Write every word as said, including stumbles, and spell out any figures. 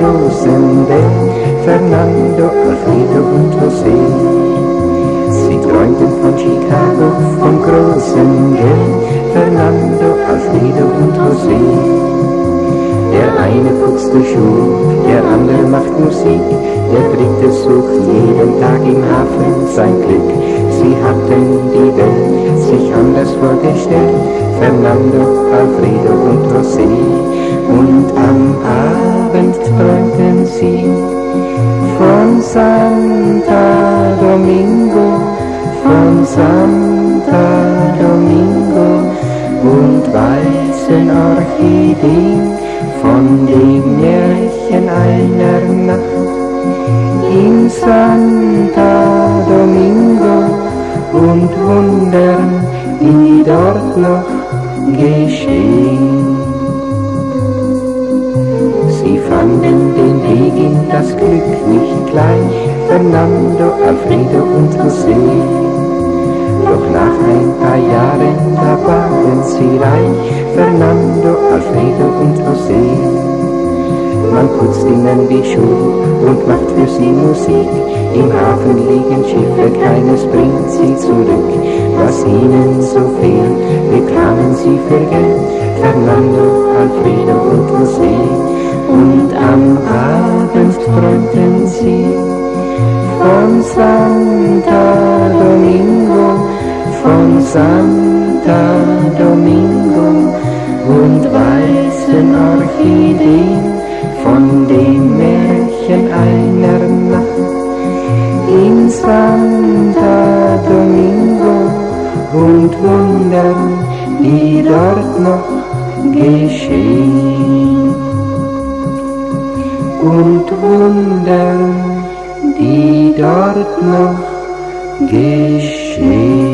großen Welt, Fernando, Alfredo und José. Sie träumten von Chicago, vom großen Geld, Fernando, Alfredo und José. Der eine putzt die Schuhe, der andere macht Musik, der dritte sucht jeden Tag im Hafen sein Glück. Sie hatten die Welt sich anders vorgestellt, Fernando, Alfredo und José. Und am Abend träumten sie von Santa Domingo, von Santa Domingo und weißen Orchideen, von dem Märchen einer Nacht in Santa Domingo und Wundern, die dort noch geschehen. Sie fanden den Weg in das Glück nicht gleich, Fernando, Alfredo und José. Doch nach ein paar Jahren, da waren sie reich, Fernando, Alfredo und José. Man putzt ihnen die Schuhe und macht für sie Musik. Im Hafen liegen Schiffe, keines bringt sie zurück. Was ihnen so fehlt, bekamen sie für Geld, Fernando, Alfredo und José. Und am Abend träumten sie von Santa Domingo, von Santa Domingo und weißen Orchideen, von dem Märchen einer Nacht in Santa Domingo und Wundern, die dort noch geschehen. Und Wundern, die dort noch geschehen.